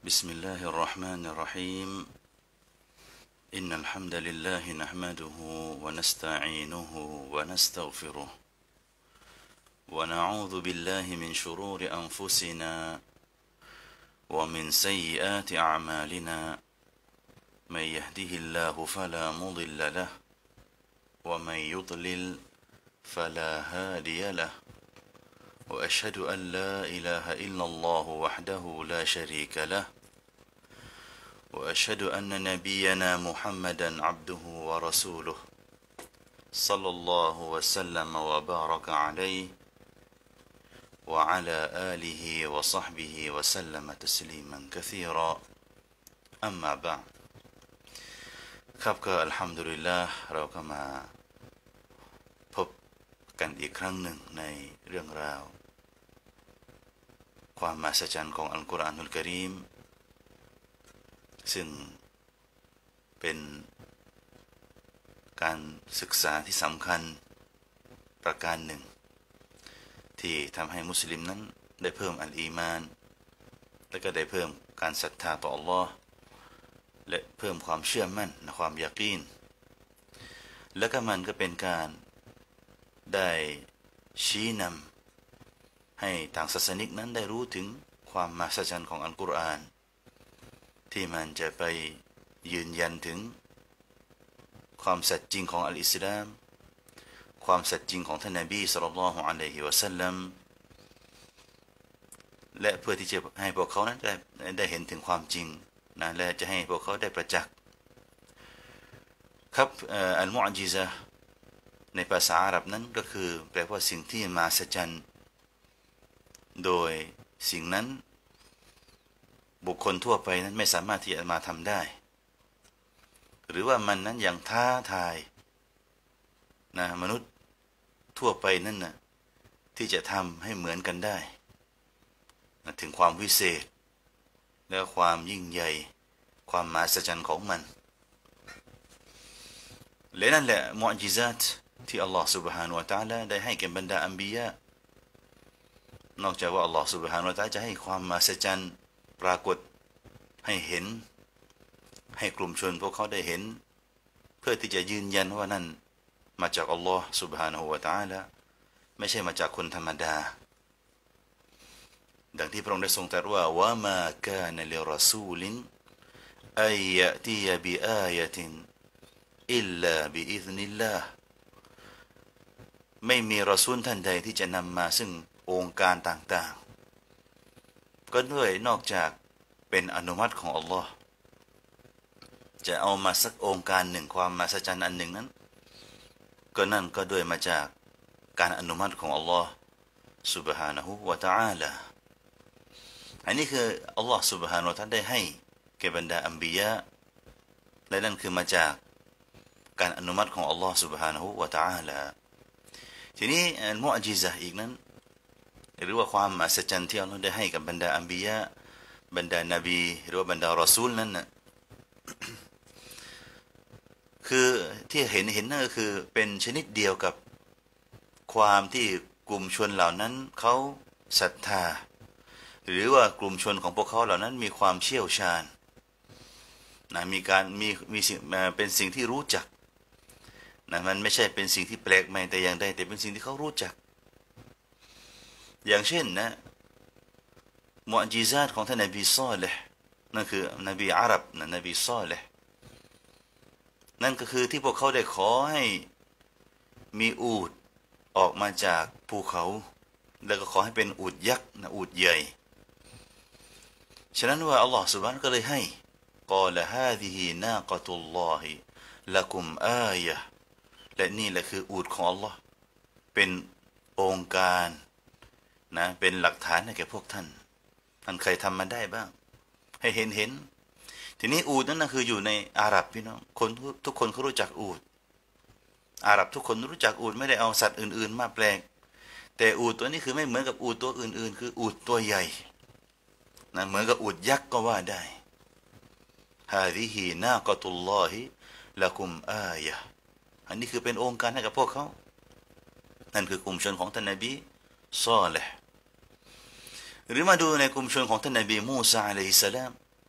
بسم الله الرحمن الرحيم إن الحمد لله نحمده ونستعينه ونستغفره ونعوذ بالله من شرور أنفسنا ومن سيئات أعمالنا من يهده الله فلا مضل له ومن يضلل فلا هادي له وأشهد أن لا إله إلا الله وحده لا شريك له وأشهد أن نبينا محمدا عبده ورسوله صلى الله وسلم وبارك عليه وعلى آله وصحبه وسلم تسليما كثيرا أما بعد ครับก็อัลฮัมดุลิลลาห์เราก็มาพบกันอีกครั้งหนึ่งในเรื่องราวความมหัศจรรย์ของอัลกุรอานอุลกะรีมซึ่งเป็นการศึกษาที่สำคัญประการหนึ่งที่ทำให้มุสลิมนั้นได้เพิ่มอัลอีมานและก็ได้เพิ่มการศรัทธาต่ออัลลอฮ์และเพิ่มความเชื่อมั่นในความยะกีนและก็มันก็เป็นการได้ชี้นำให้ทางศาสนิกนั้นได้รู้ถึงความมหัศจรรย์ของอัลกุรอานที่มันจะไปยืนยันถึงความสัตย์จริงของอัลอิสลามความสัตย์จริงของท่านนบีศ็อลลัลลอฮุอะลัยฮิวะซัลลัมและเพื่อที่จะให้พวกเขานั้นได้เห็นถึงความจริงนะและจะให้พวกเขาได้ประจักษ์ครับอัลมุอญิซะห์ในภาษาอาหรับนั้นก็คือแปลว่าสิ่งที่มหัศจรรย์โดยสิ่งนั้นบุคคลทั่วไปนั้นไม่สามารถที่จะมาทำได้หรือว่ามันนั้นอย่างท้าทายนะมนุษย์ทั่วไปนั่นนะที่จะทำให้เหมือนกันได้นะถึงความวิเศษและความยิ่งใหญ่ความมหัศจรรย์ของมันและนั่นแหละมุอญิซาตที่อัลลอฮฺ سبحانه และ تعالى ได้ให้แก่บรรดาอัมบิยะนอกจากว่าอัลลอฮฺ سبحانه และ تعالى จะให้ความมหัศจรรย์ปรากฏให้เห็นให้กลุ่มชนพวกเขาได้เห็นเพื่อที่จะยืนยันว่านั่นมาจากอัลลอฮฺ سبحانه และ تعالى ไม่ใช่มาจากคนธรรมดาดังที่พระองค์ได้ทรงตรัสว่าวะมากานะลิรอซูลินอัยยะติยะบิอายะตินอิลลาบิอิซนิลลาห์ไม่มีรอซูลท่านใดที่จะนำมาซึ่งองค์การต่างๆก็ด้วยนอกจากเป็นอนุมัติของอัลลอฮ์จะเอามาสักองค์การหนึ่งความมหัศจรรย์อันหนึ่งนั้นก็นั่นก็ด้วยมาจากการอนุมัติของอัลลอฮ์ سبحانه และ تعالى อันนี้คืออัลลอฮ์ سبحانه และ تعالى ได้ให้แก่บรรดาอัมบิยะและนั่นคือมาจากการอนุมัติของอัลลอฮ์ سبحانه และ تعالى ทีนี้อัลมุอญิซะห์อีกนั้นหรือว่าความมหัศจรรย์ที่อัลลอฮ์ได้ให้กับบรรดาอัมบิยะบรรดานบีหรือว่าบรรดารอซูลนั้นนะคือที่เห็นนั่นก็คือเป็นชนิดเดียวกับความที่กลุ่มชนเหล่านั้นเขาศรัทธาหรือว่ากลุ่มชนของพวกเขาเหล่านั้นมีความเชี่ยวชาญนะมีสิ่งเป็นสิ่งที่รู้จักนะมันไม่ใช่เป็นสิ่งที่แปลกใหม่แต่อย่างใดแต่เป็นสิ่งที่เขารู้จักอย่างเช่นนะมุอญิซาตของท่านนบีศอลิห์นั่นคือนบีอาหรับนะนบีศอลิห์นั่นก็คือที่พวกเขาได้ขอให้มีอูฐออกมาจากภูเขาแล้วก็ขอให้เป็นอูฐยักษ์นะอูฐใหญ่ฉะนั้นว่าอัลลอฮฺซุบฮานะฮูก็เลยให้กอละฮาซิฮินากะตุลลอฮิละกุมอายะห์และนี่แหละคืออูฐของอัลลอฮ์เป็นองค์การนะเป็นหลักฐานให้แก่พวกท่านมันใครทำมาได้บ้างให้เห็นทีนี้อูฐนั้นคืออยู่ในอาหรับพี่น้องคนทุกคนเขารู้จักอูฐอาหรับทุกคนรู้จักอูฐไม่ได้เอาสัตว์อื่นๆมาแปลงแต่อูฐตัวนี้คือไม่เหมือนกับอูฐตัวอื่นๆคืออูฐตัวใหญ่นะเหมือนกับอูฐยักษ์ก็ว่าได้ฮาซิฮินากะตุลลอฮิละกุมอายะห์อันนี้คือเป็นองค์การให้กับพวกเขานั่นคือกลุ่มชนของท่านนบีศอลิห์ หรือมาดูในกลุ่มชนของท่านนบีมูซาอะลัยฮิสสลาม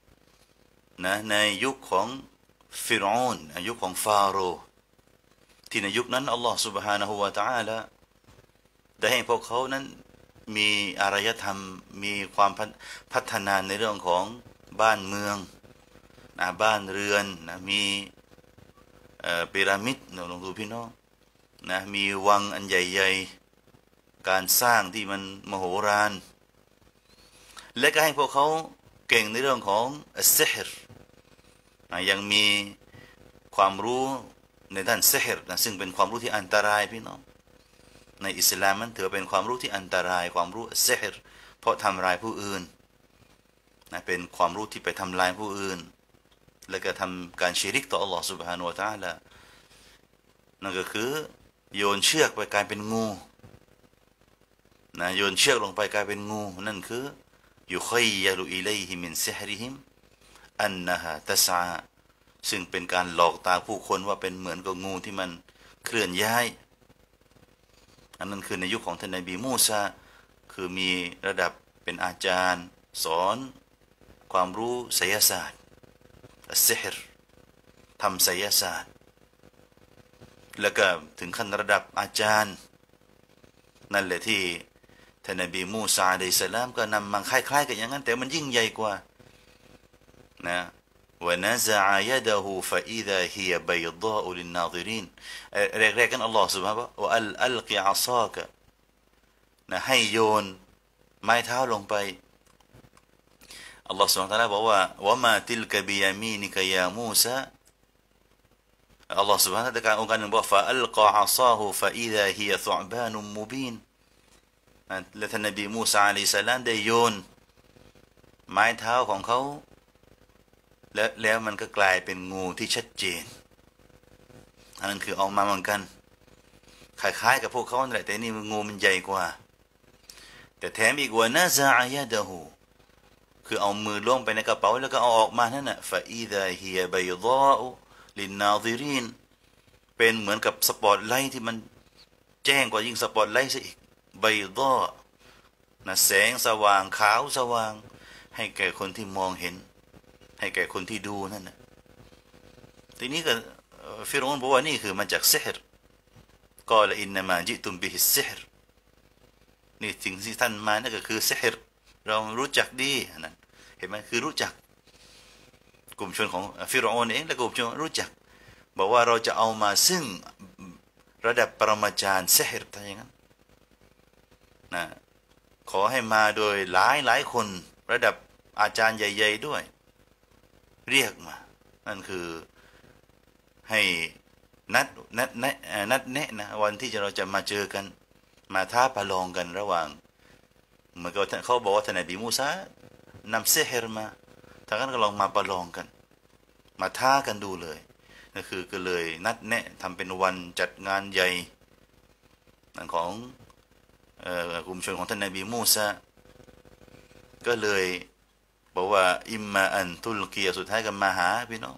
นะในยุคของฟิรเอานยุคของฟาโรห์ที่ในยุคนั้นอัลลอฮฺ سبحانه และ تعالى ได้ให้พวกเขานั้นมีอารยธรรมมีความพัฒนาในเรื่องของบ้านเมืองนะบ้านเรือนนะมีพีระมิดนะลองดูพี่น้องนะมีวังอันใหญ่ๆการสร้างที่มันมโหฬารและก็ให้พวกเขาเก่งในเรื่องของอัสซิฮรนะยังมีความรู้ในด้านซิฮรนะซึ่งเป็นความรู้ที่อันตรายพี่น้องในอิสลามมันถือเป็นความรู้ที่อันตรายความรู้อัสซิฮรเพราะทำลายผู้อื่นนะเป็นความรู้ที่ไปทำลายผู้อื่นแล้วก็ทำการชิริกต่ออัลลอฮฺ سبحانه และ تعالى นั่นก็คือโยนเชือกไปกลายเป็นงูนะโยนเชือกลงไปกลายเป็นงูนั่นคือยุคัยยะลุอิลัยฮิมินซิฮริฮิมอันนะฮะตัสอาซึ่งเป็นการหลอกตาผู้คนว่าเป็นเหมือนกับงูที่มันเคลื่อนย้ายอันนั้นคือในยุคของท่านนบีมูซาคือมีระดับเป็นอาจารย์สอนความรู้ไสยศาสตร์อัสซิฮรทำไสยศาสตร์แล้วก็ถึงขั้นระดับอาจารย์นั่นแหละที่ท่านนบีมูซาอะลัยฮิสสลามก็นำมาคล้ายๆกันอย่างนั้นแต่มันยิ่งใหญ่กว่านะวะนะซะอะยะดะฮูฟะอิซาฮิยะบัยฎาอลินนาซิรินแรกๆกันอัลลอฮฺซุบฮานะฮูวะอัลกิอะซากะนะให้โยนไม้เท้าลงไปอัลลอฮฺซุบฮานะฮูวะตะอาลาบอกว่าวะมาติลกะบิยามีนิกะยามูซาอัลลอฮฺซุบฮานะฮูวะตะอาลาองค์การหนึ่งบอกฟะอัลกออะซาฮูฟะอิซาฮิยะซุอบานุมมุบีนและท่านนบีมูซาอะลัยฮิสสลามได้โยนไม้เท้าของเขาแล้วมันก็กลายเป็นงูที่ชัดเจนอันนั้นคือออกมาเหมือนกันคล้ายๆกับพวกเขาแหละแต่นี่งูมันใหญ่กว่าแต่แถมอีกว่านะซะอะยะดะฮูคือเอามือล้วงไปในกระเป๋าแล้วก็เอาออกมานั่นน่ะฟะอิซาฮิยะบัยฎาอลินนาซิรินเป็นเหมือนกับสปอตไลท์ที่มันแจ้งกว่ายิ่งสปอตไลท์ซะอีกบัยฎานะแสงสว่างขาวสว่างให้แก่คนที่มองเห็นให้แก่คนที่ดูนั่นนะทีนี้ก็ฟิรเอานบอกว่านี่คือมาจากซิฮรกล่าวอินนามาจิตุมบิฮิสซิฮรนี่สิ่งที่ท่านมานั่นก็คือซิฮรเรารู้จักดีนั่นเห็นไหมคือรู้จักกลุ่มชนของฟิรเอานเองและกลุ่มชนรู้จักบอกว่าเราจะเอามาซึ่งระดับปรมาจารย์ซิฮรถ้าอย่างนั้นนะขอให้มาโดยหลายคนระดับอาจารย์ใหญ่ๆด้วยเรียกมานั่นคือให้นัดแนะนะวันที่เราจะมาเจอกันมาท้าประลองกันระหว่างเหมือนกับเขาบอกว่าท่านนบีมูซานำซิฮรมาถ้างั้นก็ลองมาประลองกันมาท้ากันดูเลยนั่นคือก็เลยนัดแนะทำเป็นวันจัดงานใหญ่ของกลุ่มชนของท่านนบีมูซาก็เลยบอกว่าอิมมาอันตุลกียสุดท้ายกันมาหาพี่น้อง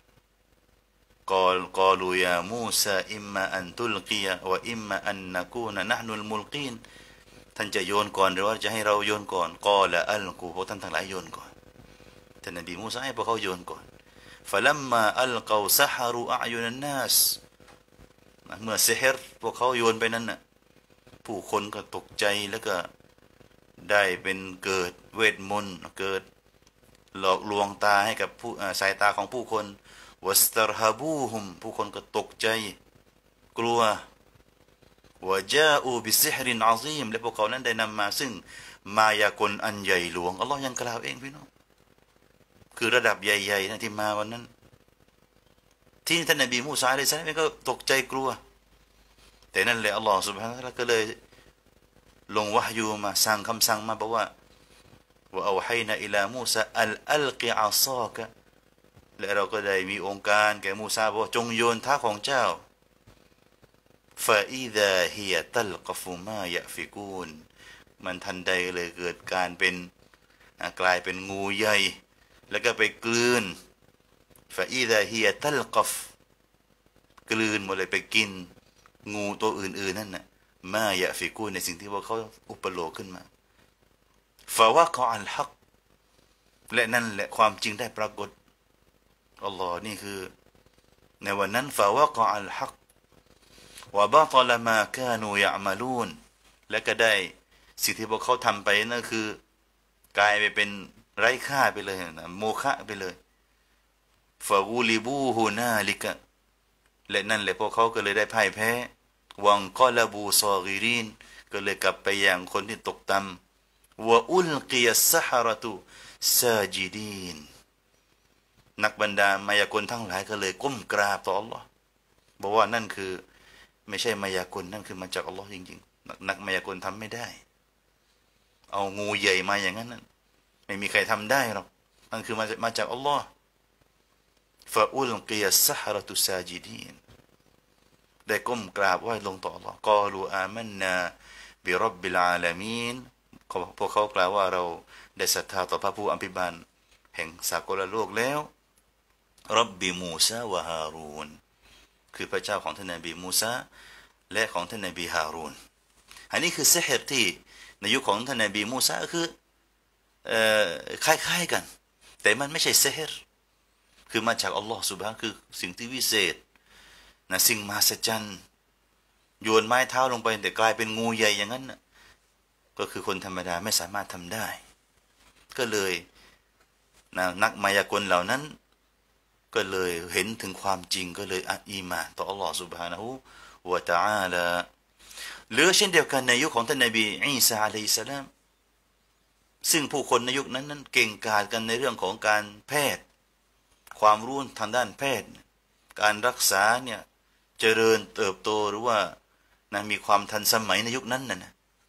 กอลูยามูซาอิมมาอันตุลกียะวะอิมมาอันนะกูนะนะห์นุลมุลกีนท่านจะโยนก่อนหรือว่าจะให้เราโยนก่อนกอละอัลกูพวกท่านทั้งหลายโยนก่อนท่านนบีมูซาให้พวกเขาโยนก่อนฟะลัมมาอัลกอซะฮารูอะยุนันนัสเมื่อซิฮรพวกเขาโยนไปนั้นน่ะผู้คนก็ตกใจแล้วก็ได้เป็นเกิดเวทมนต์เกิดหลอกลวงตาให้กับผู้สายตาของผู้คนวัสตรฮาบูฮุมผู้คนก็ตกใจกลัววะจาอูบิซิฮรินอาซีมและพวกเขานั้นได้นำมาซึ่งมายากลอันใหญ่หลวงอัลลอฮ์ยังกล่าวเองพี่น้องคือระดับใหญ่ๆนะที่มาวันนั้นที่ท่านนบีมูซาอะลัยฮิสสลามก็ตกใจกลัวแต่นั่นแหละอัลลอฮ์ سبحانه และ تعالى ก็เลยลงวะฮยูมาสั่งคำสั่งมาบอกว่าว่าเอาให้นะอิลามูซาอัลกิอาซากะและเราก็ได้มีองค์การแก่มูซาบอกจงโยนเท้าของเจ้าฟาอิซาฮิยะตัลกฟุมายะฟิกูนมันทันใดเลยเกิดการเป็นกลายเป็นงูใหญ่แล้วก็ไปกลืนฟาอิซาฮิยะตัลกฟกลืนหมดเลยไปกินงูตัวอื่นๆนั่นน่ะมายะฟิกูนในสิ่งที่พวกเขาอุปโลกขึ้นมาฟาวะกออัลฮักและนั่นแหละความจริงได้ปรากฏอัลลอฮ์นี่คือในวันนั้นฟาวะกะอัลฮักวะบะตะลมากานูยะมะลูนและก็ได้สิ่งที่พวกเขาทำไปนั่นคือกลายไปเป็นไร้ค่าไปเลยนะโมฆะไปเลยฟะกูลิบูฮูนาลิกะและนั่นแหละพวกเขาก็เลยได้พ่ายแพ้วังกอลบูซอกิรินก็เลยกลับไปอย่างคนที่ตกต่ำวะอุลกิยัสซะฮะรตุซาจิดีนนักบรรดามายากลทั้งหลายก็เลยก้มกราบต่ออัลลอฮ์บอกว่านั่นคือไม่ใช่มายากลนั่นคือมาจากอัลลอฮ์จริงๆนักมายากลทำไม่ได้เอางูใหญ่มาอย่างนั้นไม่มีใครทำได้หรอกนั่นคือมาจากอัลลอฮ์ฟะอุลกิยัสซะฮะรตุซาจิดีนได้ก้มกราบไหว้ลงต่ออัลลอฮ์กอลูอามันนาบิร็อบบิลอาลามีนพวกเขากล่าวว่าเราได้ศรัทธาต่อพระผู้อภิบาลแห่งสากลโลกแล้วร็อบบิมูซาวะฮารูนคือพระเจ้าของท่านนบีมูซาและของท่านนบีฮารูนอันนี้คือซิฮร์ที่ในยุคของท่านนบีมูซาก็คือคล้ายๆกันแต่มันไม่ใช่ซิฮร์คือมาจากอัลลอฮ์ซุบฮานะคือสิ่งที่วิเศษนะสิ่งมหัศจรรย์โยนไม้เท้าลงไปแต่กลายเป็นงูใหญ่อย่างนั้นนะก็คือคนธรรมดาไม่สามารถทำได้ก็เลยนะนักมายากลเหล่านั้นก็เลยเห็นถึงความจริงก็เลยอีหม่านต่ออัลลอฮ์ سبحانه และ تعالى หรือเช่นเดียวกันในยุคของท่านนบีอีสาอะลัยฮิสสลามซึ่งผู้คนในยุคนั้นเก่งกาจกันในเรื่องของการแพทย์ความรู้ทางด้านแพทย์การรักษาเนี่ยเจริญเติบโตหรือว่านะมีความทันสมัยในยุคนั้นนะ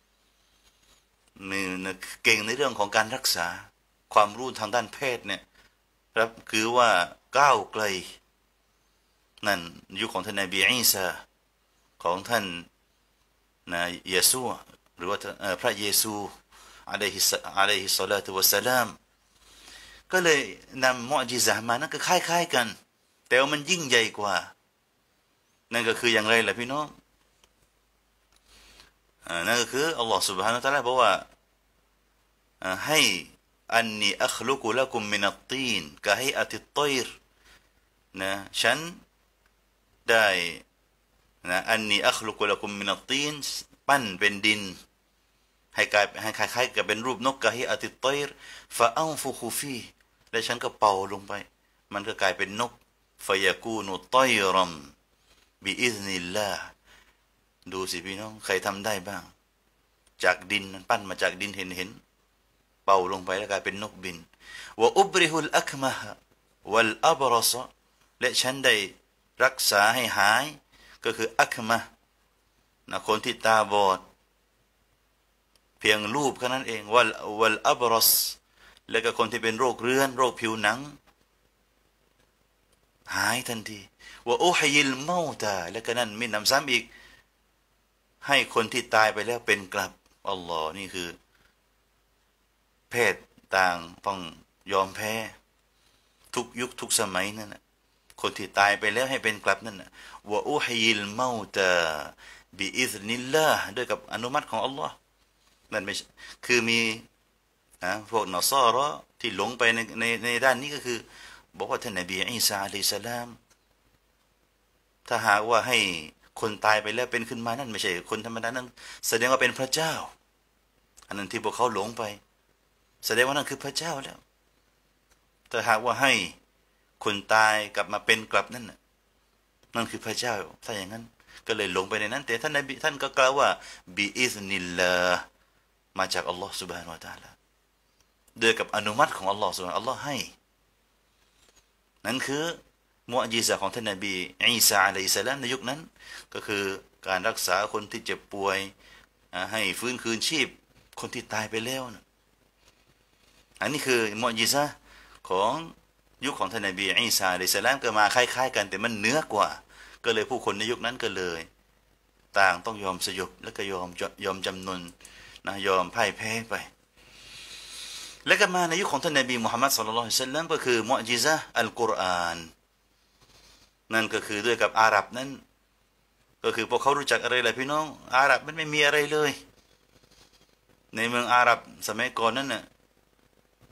เก่งในเรื่องของการรักษาความรู้ทางด้านแพทย์เนี่ยครับคือว่าก้าวไกลนั่นยุคของท่านนบีอีสาของท่านนะเยซูหรือว่าพระเยซูอะลัยฮิศศอลาตุวัสสลามก็เลยนำมุอ์ญิซะห์มานั่นก็คล้ายๆกันแต่ว่ามันยิ่งใหญ่กว่านั่นก็คืออย่างไรล่ะพี่น้องนั่นก็คืออัลลอฮฺ سبحانه และ تعالى บอกว่าให้อันนีอัคลุกุละกุมมินัตตีนกะฮิอะติตฏอยรนะฉันได้นะอันนีอัคลุกุละกุมมินัตตีนปั้นเป็นดินให้กลายให้คล้ายๆกับเป็นรูปนกกะฮิอะติตฏอยรฟะอันฟุคุฟีและฉันก็เป่าลงไปมันก็กลายเป็นนกฟะยะกูนุฏอยรัมบิอิซนิลลาห์ดูสิพี่น้องใครทำได้บ้างจากดินปั้นมาจากดินเห็นเป่าลงไปแล้วกลายเป็นนกบินวะอุบริฮุลอักมะฮะวัลอับรอซและฉันได้รักษาให้หายก็คืออักมะนะคนที่ตาบอดเพียงรูปแค่นั้นเองวัลอับรอซและก็คนที่เป็นโรคเรื้อนโรคผิวหนังหายทันทีวะอุฮยิลเมาตาและก็นั่นมีนำซ้ำอีกให้คนที่ตายไปแล้วเป็นกลับอัลลอฮ์นี่คือแพทย์ต่างต้องยอมแพ้ทุกยุคทุกสมัยนั่นนะคนที่ตายไปแล้วให้เป็นกลับนั่นนะวะอุฮยิลเมาตาบิอิซนิลลาห์ด้วยกับอนุมัติของอัลลอฮ์นั่นไม่คือมีพวกนอซอรอที่หลงไปในด้านนี้ก็คือบอกว่าท่านนบีอีสาอะลัยฮิสสลามถ้าหากว่าให้คนตายไปแล้วเป็นขึ้นมานั่นไม่ใช่คนธรรมดานั่นแสดงว่าเป็นพระเจ้าอันนั้นที่พวกเขาหลงไปแสดงว่านั่นคือพระเจ้าแล้วแต่หากว่าให้คนตายกลับมาเป็นกลับนั่นนั่นคือพระเจ้าถ้าอย่างนั้นก็เลยหลงไปในนั้นแต่ท่านนบีท่านก็กล่าวว่าบิอิซนิลลาห์มาจากอัลลอฮ์ سبحانه และ تعالى ด้วยกับอนุมัติของอัลลอฮ์ سبحانه อัลลอฮ์ให้นั่นคือมุอ์ญิซะห์ของท่านนบีอีสาอะลัยฮิสสลามในยุคนั้นก็คือการรักษาคนที่เจ็บป่วยให้ฟื้นคืนชีพคนที่ตายไปแล้วนะอันนี้คือมุอ์ญิซะห์ของยุคของท่านนบีอีสาอะลัยฮิสสลามก็มาคล้ายๆกันแต่มันเหนือกว่าก็เลยผู้คนในยุคนั้นก็เลยต่างต้องยอมสยบและก็ยอมจำนนนะยอมพ่ายแพ้ไปและก็มาในยุคของท่านนบีมุฮัมมัดศ็อลลัลลอฮุอะลัยฮิวะซัลลัมก็คือมุอ์ญิซะห์อัลกุรอานนั่นก็คือด้วยกับอาหรับนั้นก็คือพวกเขารู้จักอะไรล่ะพี่น้องอาหรับมันไม่มีอะไรเลยในเมืองอาหรับสมัยก่อนนั้นน่ะ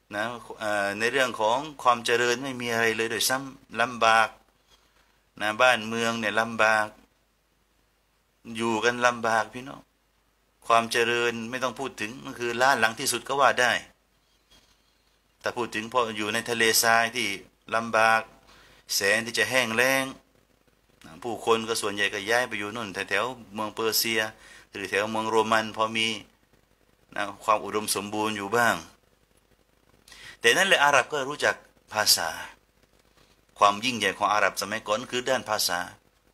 นะในเรื่องของความเจริญไม่มีอะไรเลยโดยซ้ำลำบากนะบ้านเมืองเนี่ยลำบากอยู่กันลำบากพี่น้องความเจริญไม่ต้องพูดถึงมันคือล้าหลังที่สุดก็ว่าได้แต่พูดถึงพออยู่ในทะเลทรายที่ลำบากแสนที่จะแห้งแล้งผู้คนก็ส่วนใหญ่ก็ย้ายไปอยู่นู่นแถวเมืองเปอร์เซียหรือแถวเมืองโรมันพอมีนะความอุดมสมบูรณ์อยู่บ้างแต่นั่นแหละอาหรับก็รู้จักภาษาความยิ่งใหญ่ของอาหรับสมัยก่อนคือด้านภาษา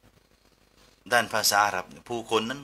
อาหรับผู้คนนั้น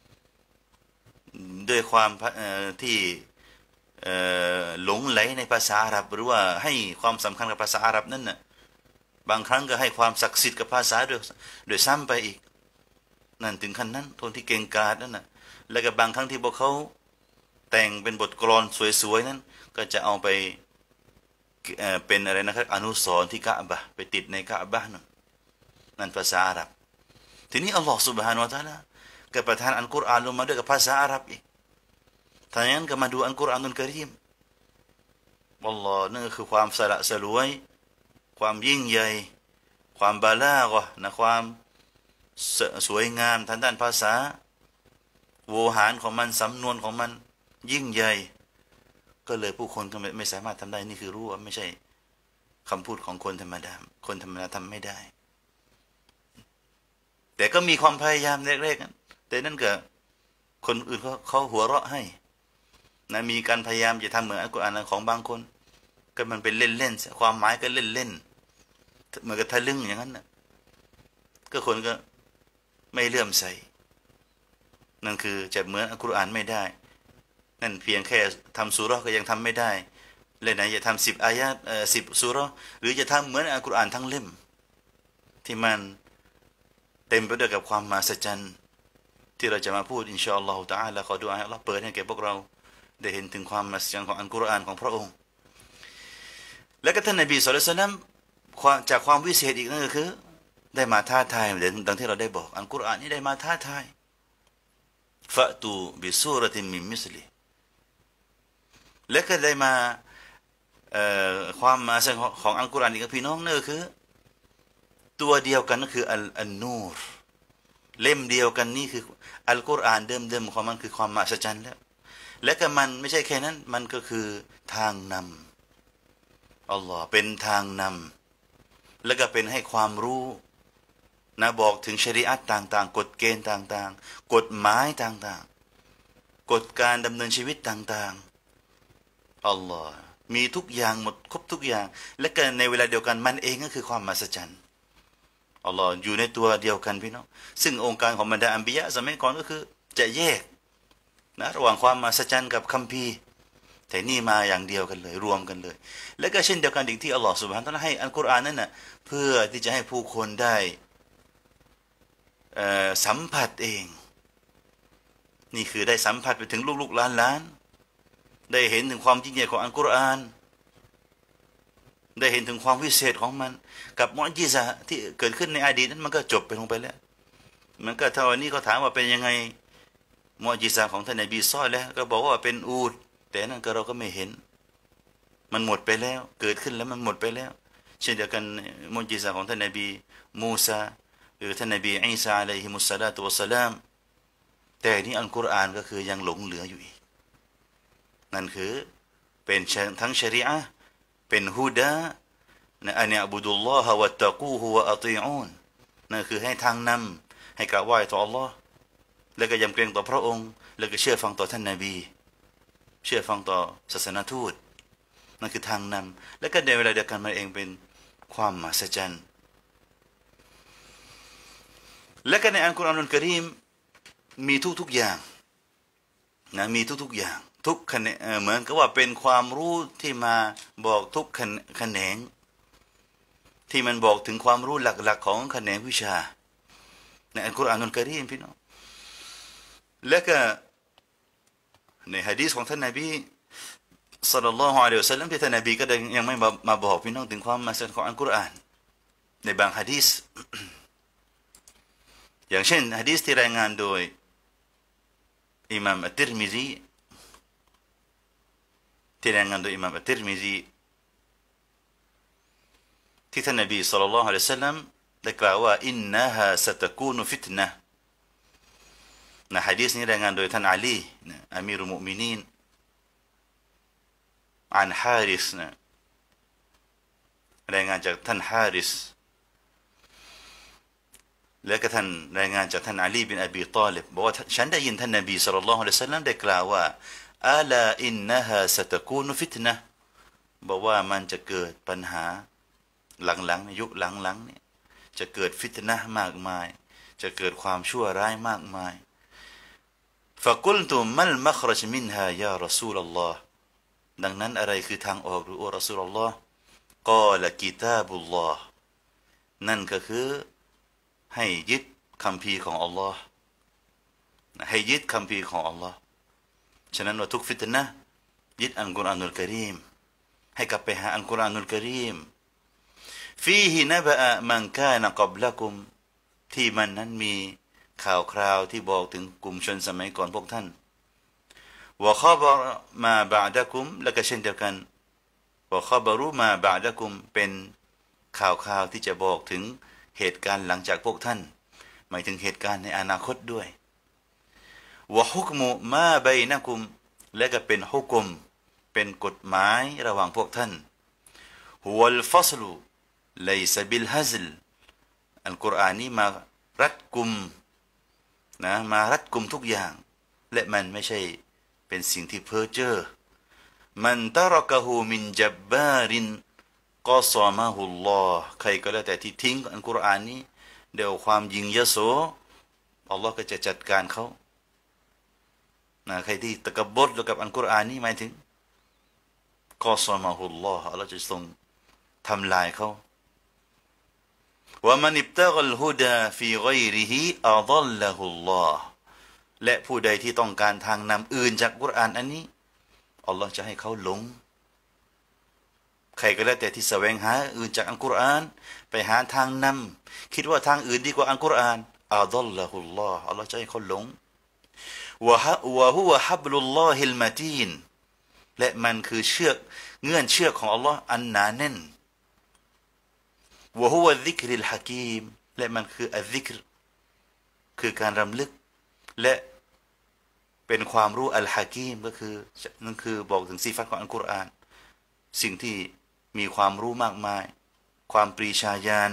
ด้วยความที่หลงไหลในภาษาอาหรับหรือว่าให้ความสำคัญกับภาษาอาหรับนั่นน่ะบางครั้งก็ให้ความศักดิ์สิทธิ์กับภาษาด้วยซ้ำไปอีกนั่นถึงขั้นนั้นคนที่เก่งกาจนั่นน่ะแล้วก็บางครั้งที่พวกเขาแต่งเป็นบทกลอนสวยๆนั้นก็จะเอาไปเป็นอะไรนะครับอนุสรณ์ที่กะบะไปติดในกะบะนั่นภาษาอาหรับทีนี้อัลลอฮฺ سبحانه และ تعالى ก็ประทานอัลกุรอานลงมาด้วยกับภาษาอาหรับอีกถ้าอย่างนั้นก็มาดูอัลกุรอานุลกะรีมวัลลอฮ์นั่นก็คือความสละสลวยความยิ่งใหญ่ความบาลาฆะห์นะความสวยงามทางด้านภาษาโวหารของมันสำนวนของมันยิ่งใหญ่ก็เลยผู้คนก็ไม่สามารถทำได้นี่คือรู้ว่าไม่ใช่คำพูดของคนธรรมดาทำไม่ได้แต่ก็มีความพยายามแรกๆแต่นั่นก็คนอื่นเขาหัวเราะให้นะมีการพยายามจะทำเหมือนอัลกุรอานของบางคนก็มันเป็นเล่นๆความหมายก็เล่นๆเหมือนกับทะลึ่งอย่างนั้นนะก็คนก็ไม่เลื่อมใสนั่นคือจะเหมือนอัลกุรอานไม่ได้นั่นเพียงแค่ทำซูเราะห์ก็ยังทำไม่ได้เลยไหนจะทำ10 อายะห์10 ซูเราะห์หรือจะทำเหมือนอัลกุรอานทั้งเล่มที่มันเต็มไปด้วยกับความมหัศจรรย์ที่เราจะมาพูดอินชาอัลลอฮฺตะอาลาขอดุอาให้อัลลอฮฺเปิดให้แก่พวกเราได้เห็นถึงความมหัศจรรย์ของอัลกุรอานของพระองค์และก็ท่านนบีศ็อลลัลลอฮุอะลัยฮิวะซัลลัมจากความวิเศษอีกนั่นก็คือได้มาท้าทายดังที่เราได้บอกอัลกุรอานนี้ได้มาท้าทายฟะตูบิซูเราะตินมินมิสลิและก็ได้มาความมหัศจรรย์ของอัลกุรอานอีกพี่น้องนั่นก็คือตัวเดียวกันก็คืออัลนูรเล่มเดียวกันนี่คืออัลกุรอานเดิมของมันคือความมหัศจรรย์แล้วและก็มันไม่ใช่แค่นั้นมันก็คือทางนำอัลลอฮ์เป็นทางนำแล้วก็เป็นให้ความรู้นะบอกถึงชะรีอะห์ต่างๆกฎเกณฑ์ต่างๆกฎหมายต่างๆกฎการดำเนินชีวิตต่างๆอัลลอฮ์มีทุกอย่างหมดครบทุกอย่างและก็ในเวลาเดียวกันมันเองก็คือความมหัศจรรย์อัลลอฮ์อยู่ในตัวเดียวกันพี่น้องซึ่งองค์การของบรรดาอัมบิยะสมัยก่อนก็คือจะแยกนะระหว่างความมหัศจรรย์กับคัมภีร์แต่นี่มาอย่างเดียวกันเลยรวมกันเลยและก็เช่นเดียวกันอีกที่อัลลอฮ์ซุบฮานะฮูวะตะอาลาให้อัลกุรอานนั่นน่ะเพื่อที่จะให้ผู้คนได้สัมผัสเองนี่คือได้สัมผัสไปถึงลูกๆหลานๆได้เห็นถึงความยิ่งใหญ่ของอัลกุรอานได้เห็นถึงความวิเศษของมันกับมุอญิซะห์ที่เกิดขึ้นในอดีตนั้นมันก็จบไปลงไปแล้วมันก็ถ้าวันนี้เขาถามว่าเป็นยังไงมุอญิซะห์ของท่านนบีซ้อแล้วก็บอกว่าเป็นอูฐแต่นั่นก็เราก็ไม่เห็นมันหมดไปแล้วเกิดขึ้นแล้วมันหมดไปแล้วเช่นเดียวกันมุอญิซะห์ของท่านนบีมูซาหรือท่านนบีอีสาอะลัยฮิมุสสลาตุวัสสลามแต่นี่อัลกุรอานก็คือยังหลงเหลืออยู่อีกนั่นคือเป็นทั้งชะรีอะห์เป็นฮุดานะอันยะบุดุลลอฮะวัตตะกูฮุวะอะฏีอูนนั่นคือให้ทางนำให้กราบไหว้ต่ออัลลอฮ์แล้วก็ยำเกรงต่อพระองค์แล้วก็เชื่อฟังต่อท่านนบีเชื่อฟังต่อศาสนทูตนั่นคือทางนำและก็ในเวลาเดียวกันมันเองเป็นความมหัศจรรย์และก็ในอัลกุรอานอัลกะรีมมีทุกๆอย่างนะมีทุกๆอย่างทุกเหมือนกับว่าเป็นความรู้ที่มาบอกทุกแขนงที่มันบอกถึงความรู้หลักๆของแขนงวิชาในอัลกุรอานอัลกะรีมพี่น้องและก็ในหะดีษของท่านนบีศ็อลลัลลอฮุอะลัยฮิวะซัลลัมที่ท่านนบีก็ยังไม่มาบอกพี่น้องถึงความมหัศจรรย์ของอัลกุรอานในบางหะดีษ อย่างเช่นหะดีษที่รายงานโดยอิหม่ามอัตติรมิซีที่รายงานโดยอิหม่ามอัตติรมิซีที่ท่านนบีศ็อลลัลลอฮุอะลัยฮิวะซัลลัมได้กล่าวว่าอินนะฮาซะตะกูนุฟิตนะห์นะหะดีษนี้รายงานโดยท่านอาลีนะอามีรุลมุอ์มินีนอันฮาริสนะรายงานจากท่านฮาริสและก็ท่านรายงานจากท่านอาลีบินอบีฏอลิบบอกว่าฉันได้ยินท่านนบีศ็อลลัลลอฮุอะลัยฮิวะซัลลัมได้กล่าวว่าอะลาอินนะฮาซะตะกูนุฟิตนะห์บอกว่ามันจะเกิดปัญหาหลังๆยุคหลังๆเนี่ยจะเกิดฟิตนะห์มากมายจะเกิดความชั่วร้ายมากมายฟะกุลตุมัลมัครจมินฮายารอซูลัลลอฮ์ดังนั้นอะไรคือทางออกหรือโอ้รอซูลุลลอฮ์กอละกิตาบุลลอฮ์นั่นก็คือให้ยึดคัมภีร์ของอัลลอฮ์ให้ยึดคัมภีร์ของอัลลอฮ์ฉะนั้นว่าทุกฟิตนะห์ยึดอัลกุรอานุลกะรีมให้กลับไปหาอัลกุรอานุลกะรีมฟีฮินะบะมันกานะกับละกุมที่มันนั้นมีข่าวคราวที่บอกถึงกลุ่มชนสมัยก่อนพวกท่านวะคอบะมาบะดะกุมและก็เช่นเดียวกันวะคอบะรุมาบะดะกุมเป็นข่าวที่จะบอกถึงเหตุการณ์หลังจากพวกท่านหมายถึงเหตุการณ์ในอนาคตด้วยวะฮุกมุมาบัยนะกุมและก็เป็นฮุกมเป็นกฎหมายระหว่างพวกท่านฮุวัลฟัศลุไลซะบิลฮัซลอัลกุรอานนี้มารัดกุมนะมารัดกุมทุกอย่างและมันไม่ใช่เป็นสิ่งที่เพ้อเจ้อมันตะรกะฮูมินจับบารินกอซอมะฮุลลอฮ์ใครก็แล้วแต่ที่ทิ้งอัลกุรอานนี้เดี๋ยวความยิงยโสอัลลอฮ์ก็จะจัดการเขานะใครที่ตะกบฏกับอัลกุรอานนี้หมายถึงกอซอมะฮุลลอฮ์อัลลอฮ์จะทรงทำลายเขาว่ามันอิบตะกัลฮุดาฟีฆอยริฮิอัฎลละฮุลลอฮ์และผู้ใดที่ต้องการทางนำอื่นจากกุรอานอันนี้อัลลอฮ์จะให้เขาหลงใครก็แล้วแต่ที่แสวงหาอื่นจากอัลกุรอานไปหาทางนำคิดว่าทางอื่นดีกว่าอัลกุรอานอัฎลละฮุลลอฮ์อัลลอฮ์จะให้เขาหลงวะฮุวะฮับลุลลอฮิลมะตีนและมันคือเชือกเงื่อนเชือกของอัลลอฮ์อันหนาแน่นวะฮุวะซิกริลฮะกีมและมันคืออัลซิกรคือการรำลึกและเป็นความรู้อัลฮะกีมก็คือนั่นคือบอกถึงสิฟัตของอัลกุรอานสิ่งที่มีความรู้มากมายความปรีชาญาณ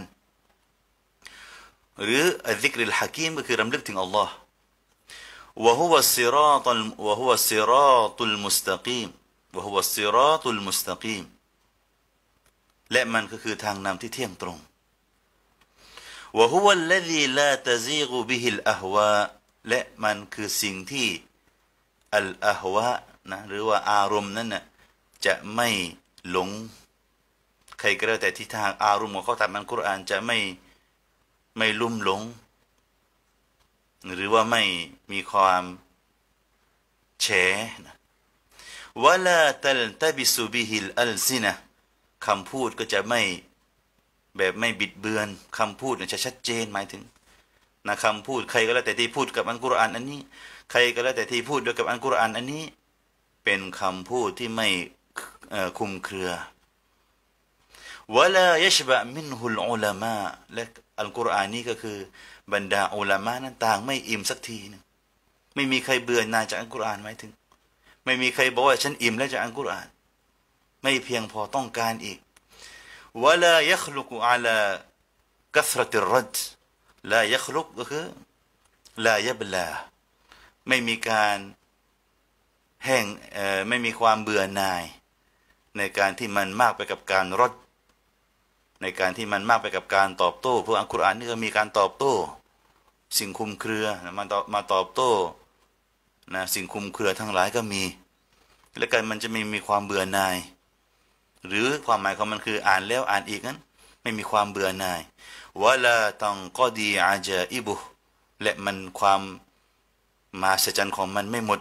หรืออัลซิกริลฮะกีมก็คือรำลึกถึงอัลลอฮ์วะฮุวะซิรอตุลวะฮุวะซิรอตุลมุสตะกีมวะฮุวะซิรอตุลมุสตะกีมและมันก็คือทางนำที่เที่ยงตรงวะฮุวัลลซีลาตะซีกบิฮิลอะฮวาและมันคือสิ่งที่อัลอะฮวานะหรือว่าอารมณ์นั้นน่ะจะไม่หลงใครก็แล้วแต่ที่ทางอารมณ์ของเขาตามอัลกุรอานจะไม่ลุ่มหลงหรือว่าไม่มีความแฉนะวะลาตัลตะบิซุบิฮิลอัลซินะคำพูดก็จะไม่บิดเบือนคำพูดจะชัดเจนหมายถึงนะคำพูดใครก็แล้วแต่ที่พูดกับอัลกุรอานอันนี้ใครก็แล้วแต่ที่พูดด้วยกับอัลกุรอานอันนี้เป็นคำพูดที่ไม่คลุมเครือวะลายัชบะมินฮุลอุลามะและอัลกุรอานนี้ก็คือบรรดาอุลามะนั้นต่างไม่อิ่มสักทีนึงไม่มีใครเบื่อหน่ายจากอัลกุรอานหมายถึงไม่มีใครบอกว่าฉันอิ่มแล้วจากอัลกุรอานไม่เพียงพอต้องการอีกวะลายัคลุกอะลากัษรติรรดลายัคลุกก็คือลายับลาไม่มีการแห้งไม่มีความเบื่อหน่ายในการที่มันมากไปกับการรดในการที่มันมากไปกับการตอบโต้เพราะอัลกุรอานนี่ก็มีการตอบโต้สิ่งคุมเครือมาตอบโต้นะสิ่งคุมเครือทั้งหลายก็มีและกันมันจะไม่มีความเบื่อหน่ายหรือความหมายของมันคืออ่านแล้วอ่านอีกนั้นไม่มีความเบื่อหน่ายวะลาตังกอดีอาจาอิบุและมันความมหัศจรรย์ของมันไม่หมด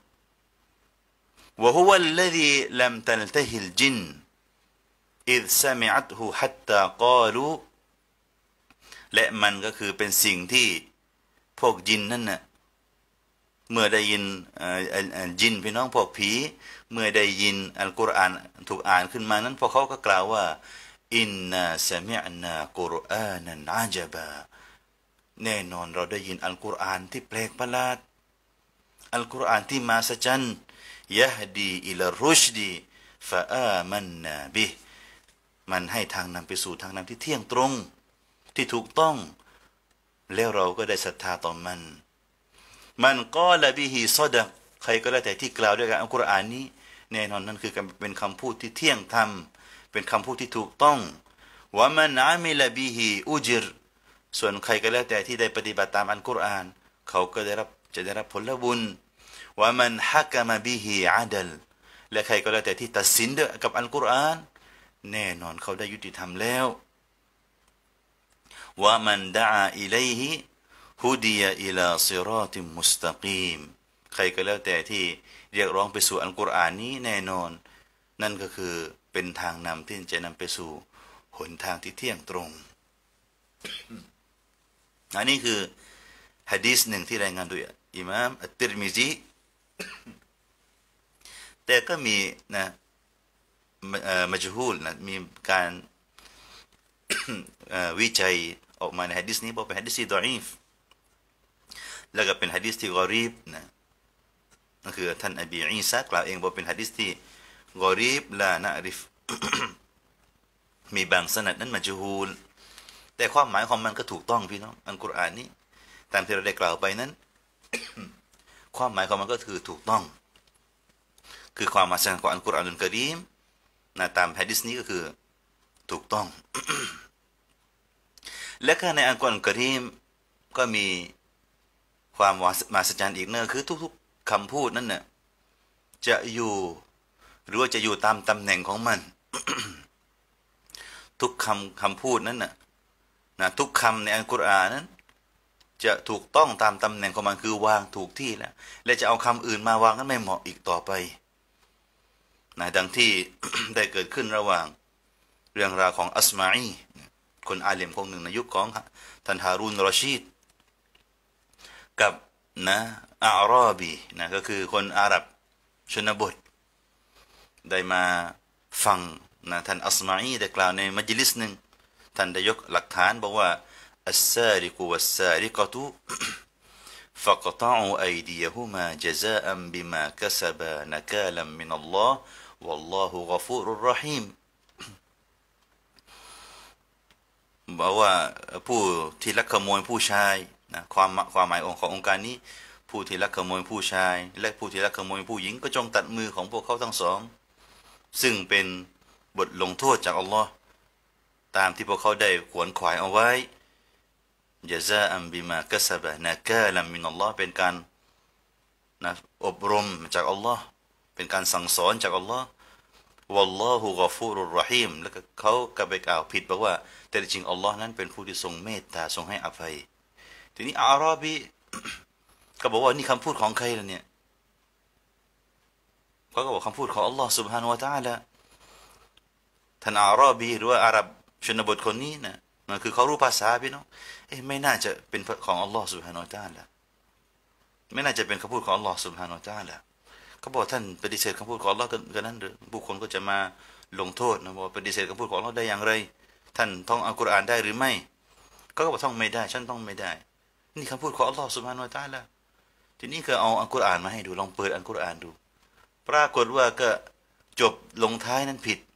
วะฮุวัลลซีลัมตัลตะฮิลจินอิซซะมิอัตฮุฮัตตากาลูและมันก็คือเป็นสิ่งที่พวกจินนั่นน่ะเมื่อได้ยินจินพี่น้องพวกผีเมื่อได้ยินอัลกุรอานถูกอ่านขึ้นมานั้นพวกเขาก็กล่าวว่าอินนาสมิอนากุรอานันอาจบะแน่นอนเราได้ยินอัลกุรอานที่แปลกประหลาดอัลกุรอานที่มาสจันยะฮดีอิลรุชดีฟะอามันนาบิมันให้ทางนำไปสู่ทางนำที่เที่ยงตรงที่ถูกต้องแล้วเราก็ได้ศรัทธาต่อมันกอละบิฮิซอดะใครก็แล้วแต่ที่กล่าวด้วยกันอัลกุรอานนี้แน่นอนนั่นคือเป็นคำพูดที่เที่ยงธรรมเป็นคำพูดที่ถูกต้องวะมันอามิลบิฮิอุจรส่วนใครก็แล้วแต่ที่ได้ปฏิบัติตามอัลกุรอานเขาก็จะได้รับผลบุญวะมันฮักมะบิฮิอาดัลและใครก็แล้วแต่ที่ตัดสินด้วยกับอัลกุรอานแน่นอนเขาได้ยุติธรรมแล้ววะมันดะอาอิลัยฮิฮุดียะอิลาซิรอติมุสตะกีมใครก็แล้วแต่ที่เรียกร้องไปสู่อัลกุรอานนี้แน่นอนนั่นก็คือเป็นทางนำที่จะนำไปสู่หนทางที่เที่ยงตรงอันนี้คือหะดีษหนึ่งที่รายงานโดยอิหม่ามอัตติรมิซีแต่ก็มีนะมัจฮูลนะมีการวิจัยออกมาในหะดีษนี้บอกเป็นหะดีษที่ดออีฟแล้วก็เป็นหะดีษที่กอรีบนะนั่นคือท่านอบีอีซากล่าวเองบอกเป็นหะดีษที่กอรีบลานะริฟ มีบางสนัดนั้นมัจฮูลแต่ความหมายของมันก็ถูกต้องพี่น้องอัลกุรอานนี้ตามที่เราได้กล่าวไปนั้น ความหมายของมันก็คือถูกต้องคือความหมายของอัลกุรอานอัลกะรีมนะตามหะดีษนี้ก็คือถูกต้อง และก็ในอัลกุรอานอัลกะรีมก็มีความมหัศจรรย์อีกนั่นคือทุกๆคำพูดนั้นน่ะจะอยู่หรือว่าจะอยู่ตามตำแหน่งของมัน ทุกคำพูดนั้นน่ะทุกคำในอัลกุรอานนั้นจะถูกต้องตามตำแหน่งของมันคือวางถูกที่แล้วและจะเอาคำอื่นมาวางนั้นไม่เหมาะอีกต่อไปดังที่ ได้เกิดขึ้นระหว่างเรื่องราวของอัสมาอีคนอาลิมคนหนึ่งในยุคของท่านฮารูนรอชีดกับอาอรอบีก็คือคนอาหรับชนบทได้มาฟังท่านอัสมาอีได้กล่าวในมัจลิสหนึ่งท่านได้ยกหลักฐานบอกว่าอัสซาริกุวัสซาริกะตุ فقطعوا أيديهما جزاء بما كسبا نكالا من الله والله غفور رحيم บอกว่าผู้ที่ลักขโมยผู้ชายความหมายขององค์การนี้ผู้ที่ลักขโมยผู้ชายและผู้ที่ลักขโมยผู้หญิงก็จงตัดมือของพวกเขาทั้งสองซึ่งเป็นบทลงโทษจากอัลลอฮ์ตามที่พวกเขาได้ขวนขวายเอาไว้ยะซาอัมบิมากัสบะนะกาลัมมินัลลอฮ์เป็นการอบรมจากอัลลอฮ์เป็นการสั่งสอนจากอัลลอฮ์วัลลอฮุกอฟูรุรเราะฮีมแล้วก็เขาก็ไปกล่าวผิดบอกว่าแต่จริงอัลลอฮ์นั้นเป็นผู้ที่ทรงเมตตาทรงให้อภัยทีนี้อาราบี ก็บอกว่านี่คำพูดของใครล่ะเนี่ยเขาก็บอกคำพูดของอัลลอฮ์ سبحانه และ تعالى ท่านอาราบีหรือว่าอาหรับชนบทคนนี้มันคือเขารู้ภาษาพี่น้องไม่น่าจะเป็นของอัลลอฮ์ سبحانه และ تعالى ไม่น่าจะเป็นคำพูดของอัลลอฮ์ سبحانه และ تعالى เขาบอกท่านปฏิเสธคำพูดของอัลลอฮ์กันนั้นหรือผู้คนก็จะมาลงโทษบอกปฏิเสธคำพูดของอัลลอฮ์ได้อย่างไรท่านท่องอัลกุรอานได้หรือไม่ก็บอกท่องไม่ได้ฉันท่องไม่ได้นี่คำพูดของอัลลอฮ์ سبحانه และ تعالى ทีนี้ก็เอาอัลกุรอานมาให้ดูลองเปิดอัลกุรอานดูปรากฏว่าก็จบลงท้ายนั้นผิด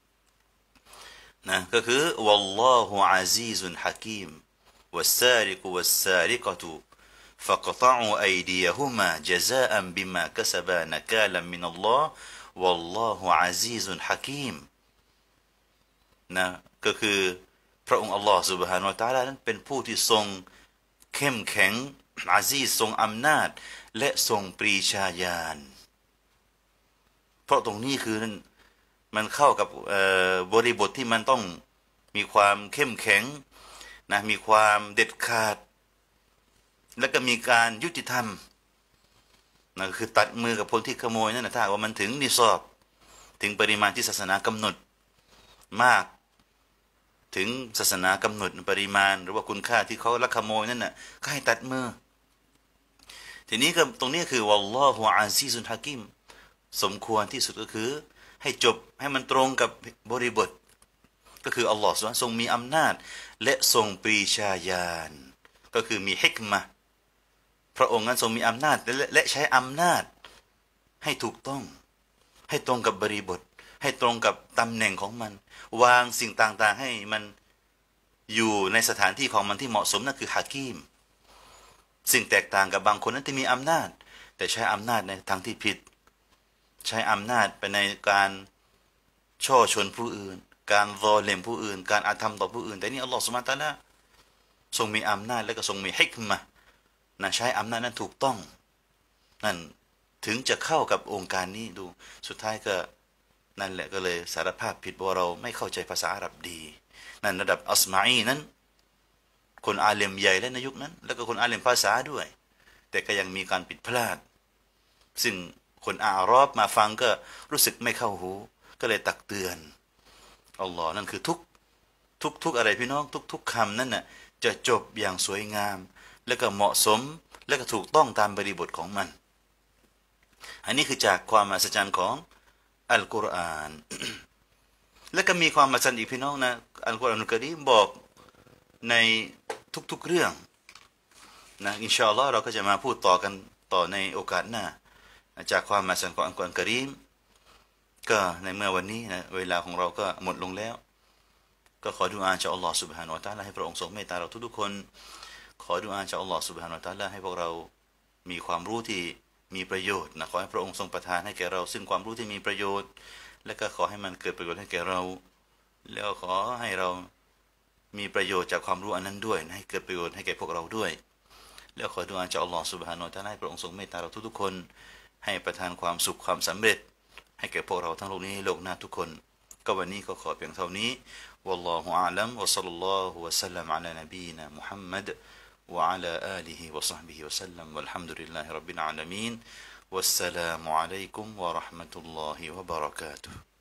ก็คือวัลลอฮุอาซีซุนฮะกีมวัสซาริกุวัสซาริกะตุفقطعوا أيديهما جزاء بما كسبا نكالا من الله والله عزيز حكيم ก็คือพระองค์อัลลอฮ์ سبحانه และ تعالى นั้นเป็นผู้ที่ทรงเข้มแข็งอาซีซทรงอำนาจและทรงปรีชาญาณเพราะตรงนี้คือมันเข้ากับบริบทที่มันต้องมีความเข้มแข็งมีความเด็ดขาดแล้วก็มีการยุติธรรมคือตัดมือกับคนที่ขโมยนั่นถ้าว่ามันถึงนิซอบถึงปริมาณที่ศาสนากำหนดมากถึงศาสนากำหนดปริมาณหรือว่าคุณค่าที่เขาลักขโมยนั่นก็ให้ตัดมือทีนี้ก็ตรงนี้คือวัลลอฮุอาซีซุนฮะกีมสมควรที่สุดก็คือให้จบให้มันตรงกับบริบทก็คืออัลลอฮฺทรงมีอำนาจและทรงปรีชาญาณก็คือมีฮิกมะห์พระองค์นั้นทรงมีอำนาจและใช้อำนาจให้ถูกต้องให้ตรงกับบริบทให้ตรงกับตำแหน่งของมันวางสิ่งต่างๆให้มันอยู่ในสถานที่ของมันที่เหมาะสมนั่นคือฮากีมสิ่งแตกต่างกับบางคนนั้นที่มีอำนาจแต่ใช้อำนาจในทางที่ผิดใช้อำนาจไปในการช่อชนผู้อื่นการซอเลมผู้อื่นการอาธรรมต่อผู้อื่นแต่นี่อัลลอฮฺซุบฮานะฮูวะตะอาลาทรงมีอำนาจและก็ทรงมีฮิกมะห์นะใช้อำนาจนั้นถูกต้องนั่นถึงจะเข้ากับองค์การนี้ดูสุดท้ายก็นั่นแหละก็เลยสารภาพผิดว่าเราไม่เข้าใจภาษาอาหรับดีนั่นระดับอัสมาอีนั้นคนอาเลมใหญ่และในยุคนั้นแล้วก็คนอาเลมภาษาด้วยแต่ก็ยังมีการผิดพลาดซึ่งคนอารอบมาฟังก็รู้สึกไม่เข้าหูก็เลยตักเตือนอัลลอฮ์นั่นคือทุกอะไรพี่น้องทุกคำนั่นน่ะจะจบอย่างสวยงามและก็เหมาะสมและก็ถูกต้องตามบริบทของมันอันนี้คือจากความมหัศจรรย์ของอัลกุรอาน และก็มีความมหัศจรรย์อีกพี่น้องนะอัลกุรอานกะรีมบอกในทุกๆเรื่องนะอินชาอัลลอฮ์เราก็จะมาพูดต่อกันต่อในโอกาสหน้าจากความมหัศจรรย์ของอัลกุรอานกะรีมก็ในเมื่อวันนี้นะเวลาของเราก็หมดลงแล้วก็ขอดุอาจากอัลลอฮ์ سبحانه และ تعالى ให้พระองค์ทรงเมตตาเราทุกๆคนขอดุอาจากอัลลอฮ์ سبحانه และ تعالى ให้พวกเรามีความรู้ที่มีประโยชน์นะขอให้พระองค์ทรงประทานให้แก่เราซึ่งความรู้ที่มีประโยชน์และก็ขอให้มันเกิดประโยชน์ให้แก่เราแล้วขอให้เรามีประโยชน์จากความรู้อันนั้นด้วยให้เกิดประโยชน์ให้แก่พวกเราด้วยแล้วขอดุอาจากอัลลอฮ์ سبحانه และ تعالى ให้พระองค์ทรงเมตตาเราทุกๆคนให้ประทานความสุขความสำเร็จให้แก่พวกเราทั้งโลกนี้โลกหน้าทุกคนก็วันนี้ก็ขอเพียงเท่านี้ والله أعلم وصلى الله وسلم على نبينا محمد وعلى آله وصحبه وسلم والحمد لله رب العالمين والسلام عليكم ورحمة الله وبركاته